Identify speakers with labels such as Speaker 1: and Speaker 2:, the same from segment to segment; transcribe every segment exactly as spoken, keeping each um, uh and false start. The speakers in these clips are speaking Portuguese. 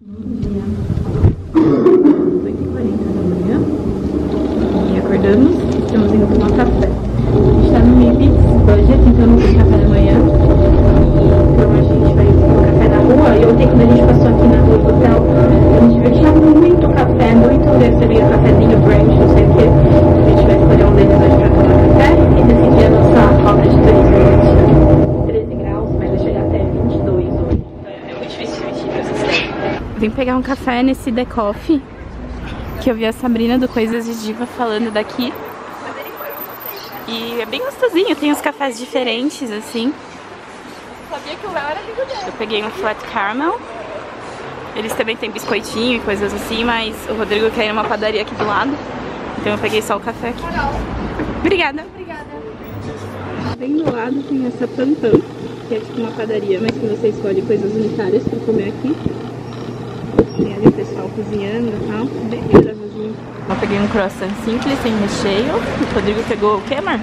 Speaker 1: oito e quarenta da manhã. E acordamos, estamos indo tomar café. A gente tá no Mibits Budget, então não tem café da manhã. Então a gente vai tomar café na rua. E ontem, quando a gente passou aqui na rua do hotel, a gente viu que tinha muito café, muito recebido cafezinho, brunch, não sei o que. A gente vai escolher um deles hoje pra tomar café e decidir a nossa rota de turismo. treze graus, mas vai chegar até vinte e dois hoje. É muito difícil de Vim pegar um café nesse The Coffee, que eu vi a Sabrina do Coisas de Diva falando daqui. E é bem gostosinho, tem uns cafés diferentes, assim.
Speaker 2: Sabia que o Léo era amigo dele.
Speaker 1: Eu peguei um flat caramel. Eles também têm biscoitinho e coisas assim, mas o Rodrigo quer ir numa padaria aqui do lado. Então eu peguei só o café aqui. Obrigada.
Speaker 2: Obrigada.
Speaker 1: Bem do lado tem essa Pam-Pam, que é tipo uma padaria, mas que você escolhe coisas unitárias pra comer aqui. Tem ali o pessoal cozinhando e tal, bem agradávelzinho. Eu peguei um croissant simples, sem recheio. O Rodrigo pegou o que, Mar?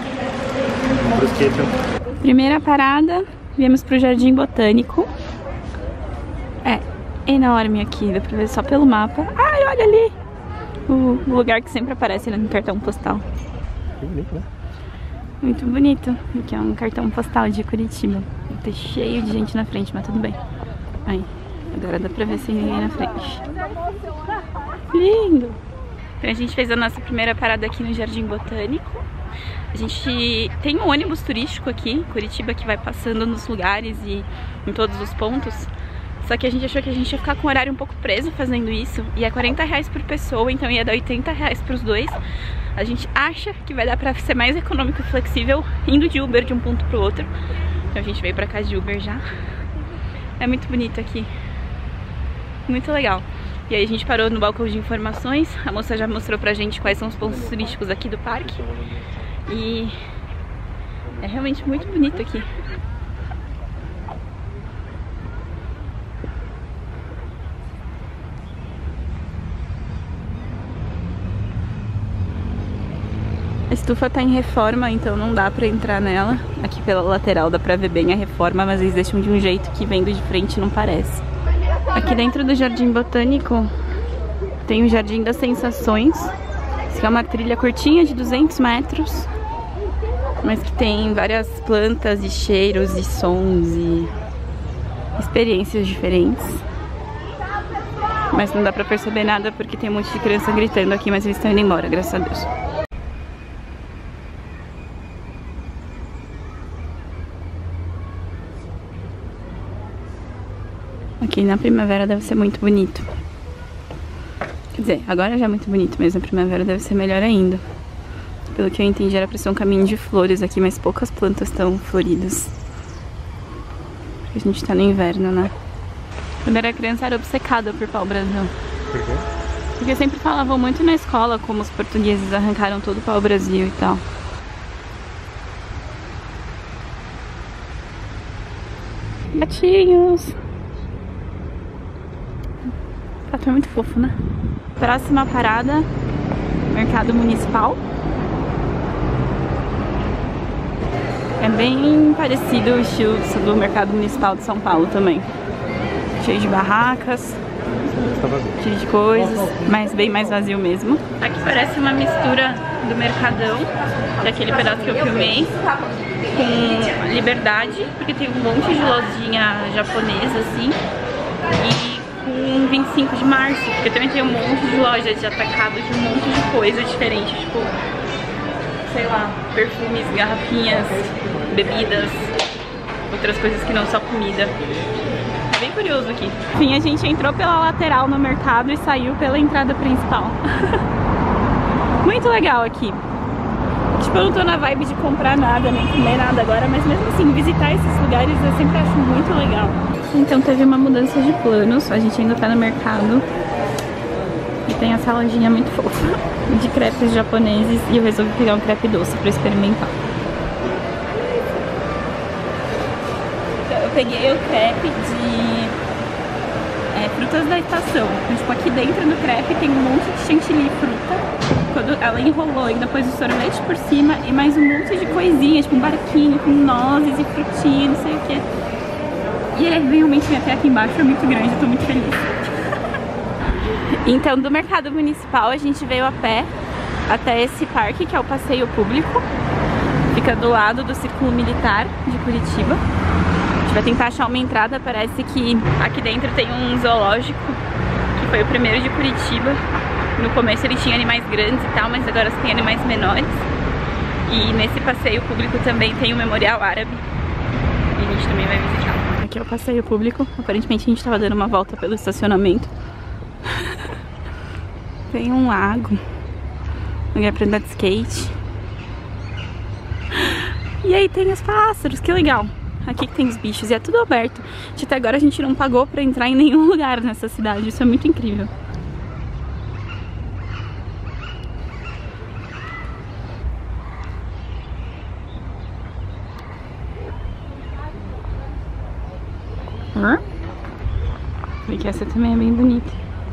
Speaker 1: Primeira parada, viemos pro Jardim Botânico. É enorme aqui, dá pra ver só pelo mapa. Ai, olha ali! O lugar que sempre aparece no cartão postal.
Speaker 3: Que bonito, né?
Speaker 1: Muito bonito. Aqui é um cartão postal de Curitiba. Tá cheio de gente na frente, mas tudo bem. Aí, agora dá pra ver sem ninguém na frente. Lindo! Então a gente fez a nossa primeira parada aqui no Jardim Botânico. A gente tem um ônibus turístico aqui em Curitiba que vai passando nos lugares e em todos os pontos. Só que a gente achou que a gente ia ficar com o horário um pouco preso fazendo isso. E é quarenta reais por pessoa, então ia dar oitenta reais pros dois. A gente acha que vai dar pra ser mais econômico e flexível indo de Uber de um ponto pro outro. Então a gente veio pra cá de Uber já. É muito bonito aqui. Muito legal. E aí a gente parou no balcão de informações. A moça já mostrou pra gente quais são os pontos turísticos aqui do parque. E é realmente muito bonito aqui. A estufa tá em reforma, então não dá pra entrar nela. Aqui pela lateral dá pra ver bem a reforma, mas eles deixam de um jeito que vendo de frente não parece. Aqui dentro do Jardim Botânico tem o Jardim das Sensações. Isso é uma trilha curtinha de duzentos metros, mas que tem várias plantas e cheiros e sons e experiências diferentes. Mas não dá pra perceber nada porque tem um monte de criança gritando aqui, mas eles estão indo embora, graças a Deus. Aqui na primavera deve ser muito bonito. Quer dizer, agora já é muito bonito, mas na primavera deve ser melhor ainda. Pelo que eu entendi, era pra ser um caminho de flores aqui, mas poucas plantas estão floridas. Porque a gente tá no inverno, né? Quando era criança era obcecada por pau-brasil.
Speaker 3: Por quê?
Speaker 1: Porque sempre falavam muito na escola como os portugueses arrancaram todo o pau-brasil e tal. Gatinhos! O pato é muito fofo, né? Próxima parada, Mercado Municipal. É bem parecido o estilo do Mercado Municipal de São Paulo também. Cheio de barracas, cheio de coisas, mas bem mais vazio mesmo. Aqui parece uma mistura do Mercadão, daquele pedaço que eu filmei, com Liberdade, porque tem um monte de lojinha japonesa assim, e com vinte e cinco de março, porque também tem um monte de loja de atacado de um monte de coisa diferente, tipo, sei lá, perfumes, garrafinhas, bebidas, outras coisas que não só comida. É bem curioso aqui. Enfim, a gente entrou pela lateral no mercado e saiu pela entrada principal. Muito legal aqui. Tipo, eu não tô na vibe de comprar nada, nem comer nada agora, mas mesmo assim, visitar esses lugares eu sempre acho muito legal. Então teve uma mudança de planos, a gente ainda tá no mercado e tem essa lojinha muito fofa de crepes japoneses e eu resolvi pegar um crepe doce pra experimentar. Eu peguei o crepe de é, frutas da estação. Então, tipo, aqui dentro do crepe tem um monte de chantilly fruta. Quando ela enrolou e depois o sorvete por cima e mais um monte de coisinha, tipo um barquinho com nozes e frutinha, não sei o que. E ele realmente, até aqui embaixo é muito grande, eu tô muito feliz. Então, do mercado municipal, a gente veio a pé até esse parque, que é o passeio público. Fica do lado do Círculo Militar de Curitiba. A gente vai tentar achar uma entrada. Parece que aqui dentro tem um zoológico, que foi o primeiro de Curitiba. No começo ele tinha animais grandes e tal, mas agora tem animais menores. E nesse passeio público também tem o Memorial Árabe, e a gente também vai visitar. Aqui é o passeio público. Aparentemente a gente estava dando uma volta pelo estacionamento. Tem um lago, lugar pra andar de skate. E aí tem os pássaros, que legal. Aqui que tem os bichos e é tudo aberto. Até agora a gente não pagou pra entrar em nenhum lugar nessa cidade. Isso é muito incrível. Hã? Porque essa também é bem bonita.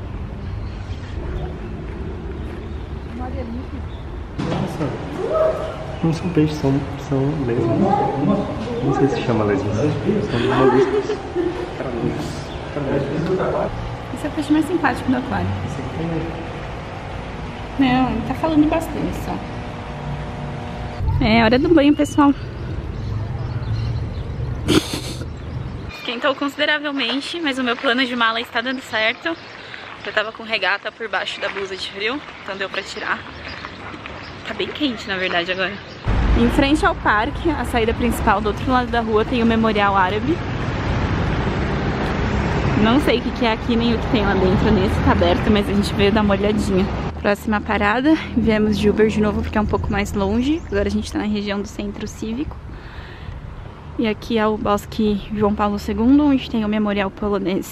Speaker 3: Nossa, não são peixes, são, são lesmas. Não sei se chama lesmas. São moluscos.
Speaker 1: Esse é o peixe mais simpático do aquário. Não, ele tá falando bastante só. É hora do banho, pessoal. Esquentou consideravelmente, mas o meu plano de mala está dando certo. Eu tava com regata por baixo da blusa de frio, então deu pra tirar. Tá bem quente, na verdade, agora. Em frente ao parque, a saída principal, do outro lado da rua, tem o Memorial Árabe. Não sei o que é aqui, nem o que tem lá dentro nesse, tá aberto, mas a gente veio dar uma olhadinha. Próxima parada, viemos de Uber de novo porque é um pouco mais longe. Agora a gente tá na região do Centro Cívico. E aqui é o Bosque João Paulo segundo, onde tem o Memorial Polonês.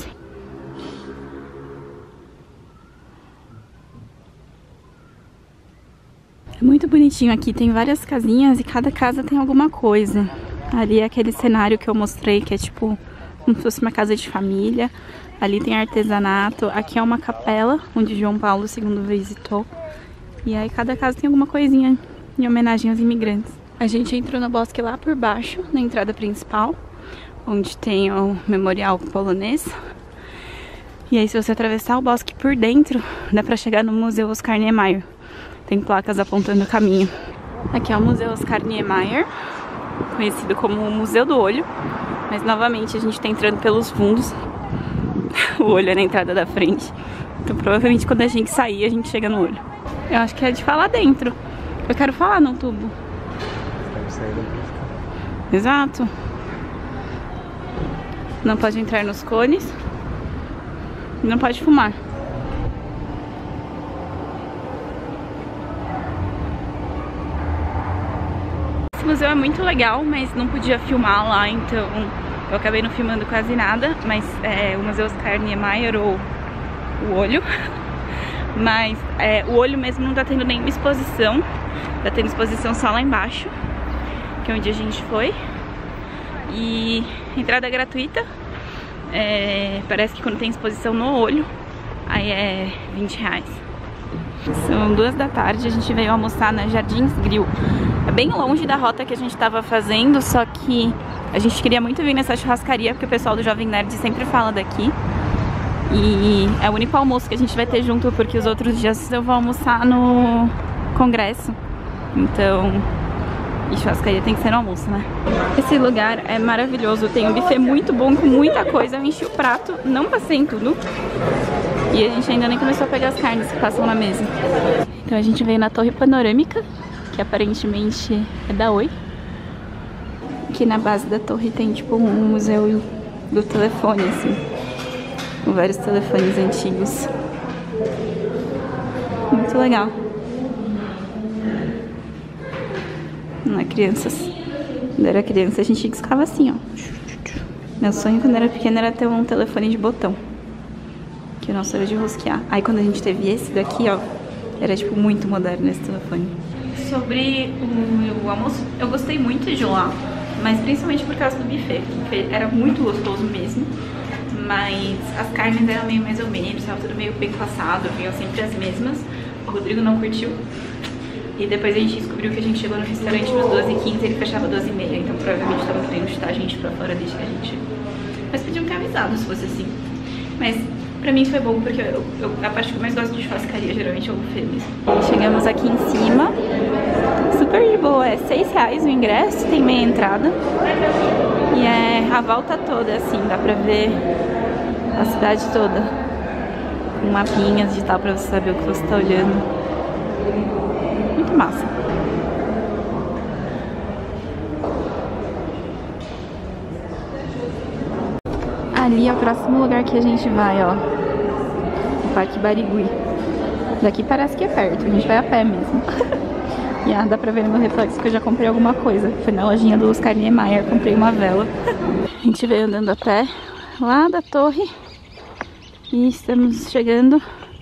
Speaker 1: É muito bonitinho aqui, tem várias casinhas e cada casa tem alguma coisa. Ali é aquele cenário que eu mostrei, que é tipo como se fosse uma casa de família. Ali tem artesanato, aqui é uma capela onde João Paulo segundo visitou. E aí cada casa tem alguma coisinha em homenagem aos imigrantes. A gente entrou no bosque lá por baixo, na entrada principal, onde tem o Memorial Polonês. E aí se você atravessar o bosque por dentro, dá pra chegar no Museu Oscar Niemeyer. Tem placas apontando o caminho. Aqui é o Museu Oscar Niemeyer, conhecido como o Museu do Olho. Mas novamente a gente tá entrando pelos fundos. O olho é na entrada da frente. Então provavelmente quando a gente sair, a gente chega no olho. Eu acho que é de falar dentro. Eu quero falar no tubo. Exato. Não pode entrar nos cones. Não pode fumar. Esse museu é muito legal, mas não podia filmar lá, então eu acabei não filmando quase nada. Mas é o Museu Oscar Niemeyer, ou o olho. Mas é, o olho mesmo não tá tendo nenhuma exposição. Tá tendo exposição só lá embaixo, que é onde a gente foi. E entrada gratuita. É, parece que quando tem exposição no olho, aí é vinte reais. São duas da tarde, a gente veio almoçar na Jardins Grill. É bem longe da rota que a gente tava fazendo, só que a gente queria muito vir nessa churrascaria, porque o pessoal do Jovem Nerd sempre fala daqui. E é o único almoço que a gente vai ter junto, porque os outros dias eu vou almoçar no congresso. Então, e churrascaria tem que ser no almoço, né? Esse lugar é maravilhoso, tem um buffet muito bom, com muita coisa. Eu enchi o prato, não passei em tudo. E a gente ainda nem começou a pegar as carnes que passam na mesa. Então a gente veio na Torre Panorâmica, que aparentemente é da Oi. Aqui na base da torre tem tipo um museu do telefone, assim, com vários telefones antigos. Muito legal. Não é crianças. Quando eu era criança a gente ficava assim, ó. Meu sonho quando eu era pequena era ter um telefone de botão, que o nosso era de rosquear. Aí quando a gente teve esse daqui, ó, era tipo muito moderno esse telefone. Sobre o, o almoço, eu gostei muito de lá, mas principalmente por causa do buffet, porque era muito gostoso mesmo. Mas as carnes eram meio mais ou menos, estava tudo meio bem passado, vinham sempre as mesmas. O Rodrigo não curtiu. E depois a gente descobriu que a gente chegou no restaurante às doze e quinze e ele fechava às doze e meia. Então provavelmente estavam querendo chutar a gente pra fora desde que a gente... Mas podiam ter avisado se fosse assim. Mas Pra mim foi bom, porque eu, eu, a parte que eu mais gosto de churrascaria geralmente é o buffet mesmo. Chegamos aqui em cima, super de boa, é seis reais o ingresso, tem meia entrada. E é a volta toda, assim, dá pra ver a cidade toda. Com mapinhas e tal, pra você saber o que você tá olhando. Muito massa. Ali é o próximo lugar que a gente vai, ó. O Parque Barigui. Daqui parece que é perto, a gente vai a pé mesmo. E ah, dá pra ver no meu reflexo que eu já comprei alguma coisa. Foi na lojinha do Oscar Niemeyer, comprei uma vela. A gente veio andando a pé lá da torre. E estamos chegando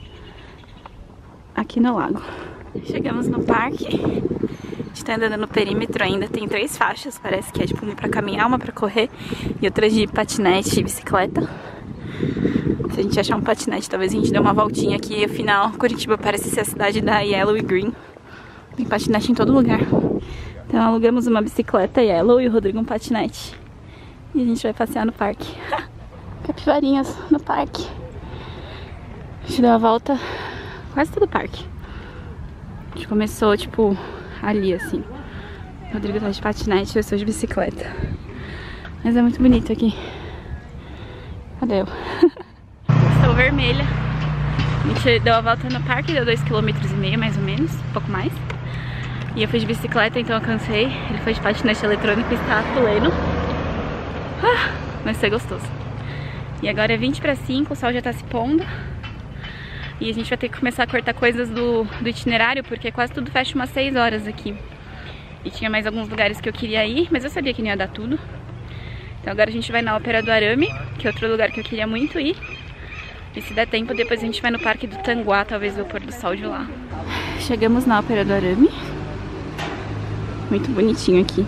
Speaker 1: aqui no lago. Chegamos no parque. A gente tá andando no perímetro ainda, tem três faixas, parece que é tipo uma pra caminhar, uma pra correr e outra de patinete e bicicleta. Se a gente achar um patinete, talvez a gente dê uma voltinha aqui e afinal Curitiba parece ser a cidade da Yellow e Green. Tem patinete em todo lugar. Então alugamos uma bicicleta Yellow e o Rodrigo um patinete. E a gente vai passear no parque. Capivarinhas no parque. A gente deu a volta quase todo o parque. A gente começou tipo ali assim. O Rodrigo tá de patinete e eu estou de bicicleta. Mas é muito bonito aqui. Cadê eu? Estou vermelha. A gente deu a volta no parque, deu dois quilômetros e meio mais ou menos, um pouco mais. E eu fui de bicicleta, então eu cansei. Ele foi de patinete eletrônico e está pleno. Ah, vai ser gostoso. E agora é vinte para cinco, o sol já tá se pondo. E a gente vai ter que começar a cortar coisas do, do itinerário, porque quase tudo fecha umas seis horas aqui. E tinha mais alguns lugares que eu queria ir, mas eu sabia que não ia dar tudo. Então agora a gente vai na Ópera do Arame, que é outro lugar que eu queria muito ir. E se der tempo, depois a gente vai no Parque do Tanguá, talvez ver o pôr do sol de lá. Chegamos na Ópera do Arame. Muito bonitinho aqui.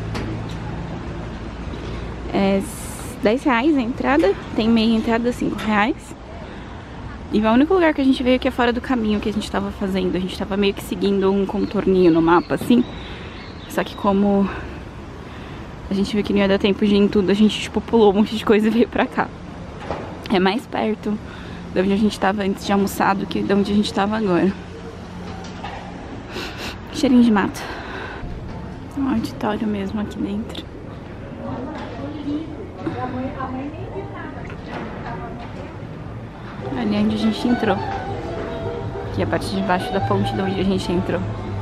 Speaker 1: É dez reais a entrada, tem meia entrada, cinco reais. E o único lugar que a gente veio que é fora do caminho que a gente tava fazendo. A gente tava meio que seguindo um contorninho no mapa, assim. Só que como a gente viu que não ia dar tempo de ir em tudo, a gente tipo pulou um monte de coisa e veio pra cá. É mais perto de onde a gente tava antes de almoçar do que de onde a gente tava agora. Cheirinho de mato. Um auditório mesmo aqui dentro. Ali é onde a gente entrou. Aqui é a parte de baixo da ponte de onde a gente entrou.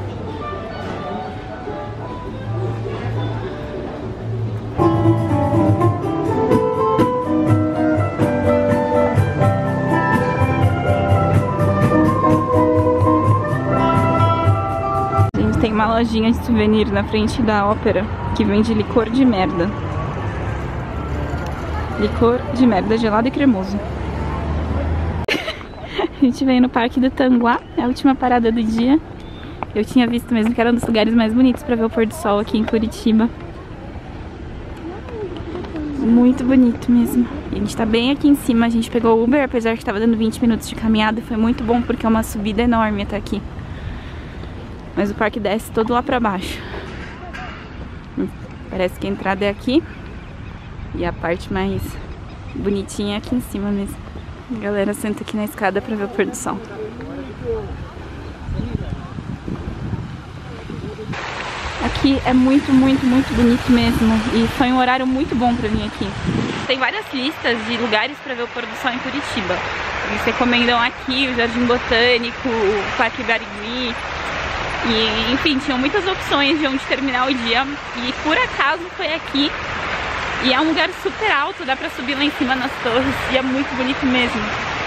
Speaker 1: A gente tem uma lojinha de souvenir na frente da ópera que vende licor de merda. Licor de merda gelado e cremoso. A gente veio no Parque do Tanguá, é a última parada do dia. Eu tinha visto mesmo que era um dos lugares mais bonitos pra ver o pôr do sol aqui em Curitiba. Muito bonito mesmo. E a gente tá bem aqui em cima, a gente pegou o Uber, apesar que tava dando vinte minutos de caminhada. Foi muito bom porque é uma subida enorme até aqui. Mas o parque desce todo lá pra baixo. Parece que a entrada é aqui. E a parte mais bonitinha é aqui em cima mesmo. A galera senta aqui na escada pra ver o pôr do sol. Aqui é muito, muito, muito bonito mesmo. E foi um horário muito bom pra vir aqui. Tem várias listas de lugares pra ver o pôr do sol em Curitiba. Eles recomendam aqui o Jardim Botânico, o Parque Barigui. E, enfim, tinham muitas opções de onde terminar o dia. E por acaso foi aqui. E é um lugar super alto, dá pra subir lá em cima nas torres. E é muito bonito mesmo.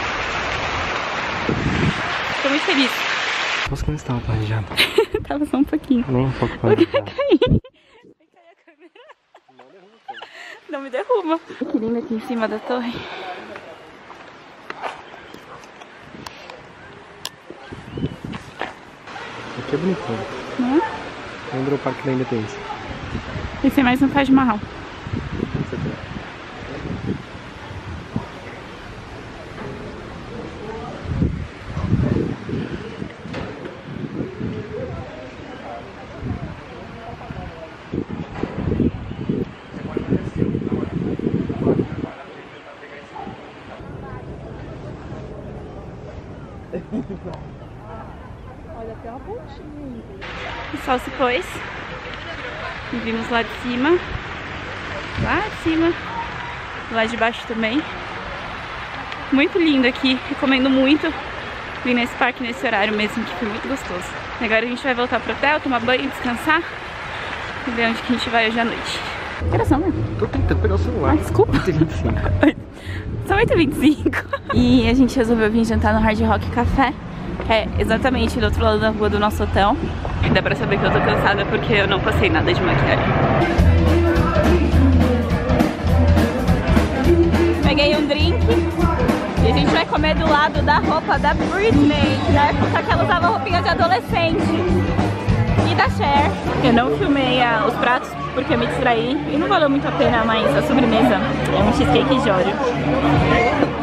Speaker 1: Tô muito feliz.
Speaker 3: Nossa, como estava planejado?
Speaker 1: Tava só um pouquinho.
Speaker 3: Nem um pouco planejado.
Speaker 1: Vai cair. Vai cair a câmera. Não me derruba. Que lindo aqui em cima da torre.
Speaker 3: Aqui é bonitão.
Speaker 1: Não é?
Speaker 3: Lembra o Parque da Independência.
Speaker 1: Esse é mais um Taj Mahal.
Speaker 2: Olha, tem uma pontinha.
Speaker 1: O sol se pôs. E vimos lá de cima. Lá de cima. Lá de baixo também. Muito lindo aqui. Recomendo muito vir nesse parque nesse horário mesmo, que foi muito gostoso. Agora a gente vai voltar pro hotel, tomar banho, descansar e ver onde que a gente vai hoje à noite. Que horas são, né?
Speaker 3: Tô tentando pegar o celular.
Speaker 1: Ah, desculpa.
Speaker 3: oito e vinte e cinco.
Speaker 1: São oito e vinte e cinco. E a gente resolveu vir jantar no Hard Rock Café, que é exatamente do outro lado da rua do nosso hotel. E dá pra saber que eu tô cansada porque eu não passei nada de maquiagem. Peguei um drink e a gente vai comer do lado da roupa da Britney, na época que ela usava roupinha de adolescente. E da Cher. Eu não filmei a, os pratos porque eu me distraí e não valeu muito a pena, mas a sobremesa é um cheesecake de Oreo.